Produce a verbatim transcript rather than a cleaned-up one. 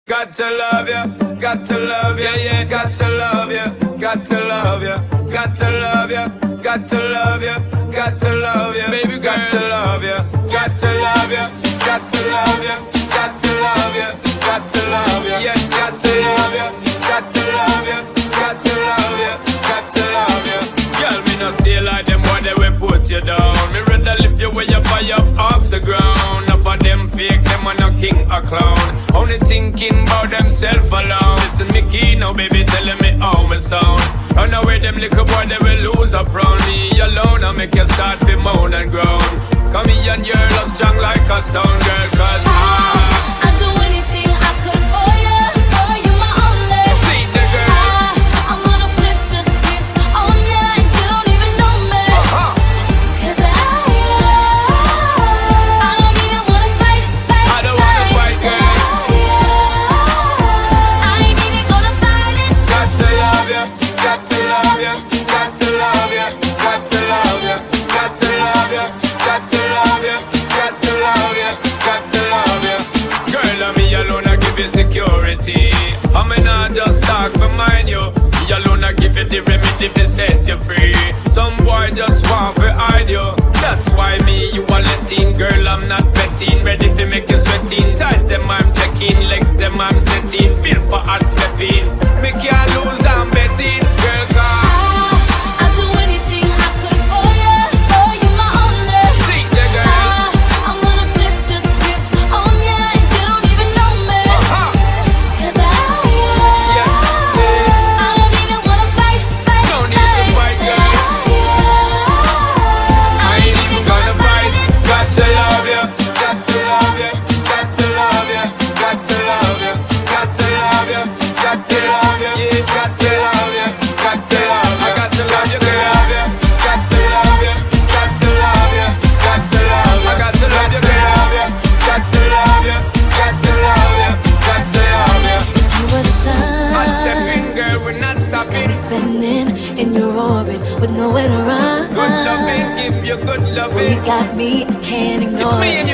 Got to love you, got to love you, yeah, got to love you, got to love you, got to love you, got to love you, got to love you, baby, got to love you, got to love you, got to love you, got to love you, got to love you, yeah, got to love you, got to love you, got to love you, got to love you. Girl, me no stay like them boy, they will put you down. Me rather lift you way up high up off the ground. Enough of them fake, them are no king or clown. Only thinking about themself alone. Listen me key now, baby, telling me how me sound. Run away them little boy, they will lose up round me alone. I make you start to moan and groan. Come here and your love strong like a stone, girl, cause I I'd do anything I could for you, for you my only. See the girl. I, I'm gonna flip the script on you and you don't even know me. Uh-huh. Cause I, I don't even wanna fight, fight, I don't wanna fight, girl. I ain't even gonna fight it. Got to love you, got to love you, got to love you, got to love you, got to love you, got to love you, got to love you, got to love you. Girl, I'm me alone, I give you security. I may not just talk for mind you. Me alone, I give you the remedy to set you free. Some boy just want to hide you. That's why me, you are letting. Girl, I'm not betting. Ready to make you sweating. Ties them I'm checking, legs them I'm setting. Built for hard stepping. Me can't lose, I'm betting. Girl, God. I'd do anything I could for you, for you my only. See the girl. I, I'm gonna flip the script on you and you don't even know me. Uh-huh. Cause I, Yeah, yeah. I don't even wanna fight, fight, Don't need to fight, girl. I ain't even gonna fight. Got to love you, got to love you, got to love you, got to love you, got to love you, got to love you, yeah, got to love you, got to love you, I got to love you, girl. Got to love you, got to love you, got to love you, I got to love you, girl. Got to love you, got to love you, got to love you. You were the sun, Hot stepping, girl, we're not stopping. spinning in your orbit with nowhere to run. Good loving, give you good You loving. got me, I can't ignore It's me it. and you.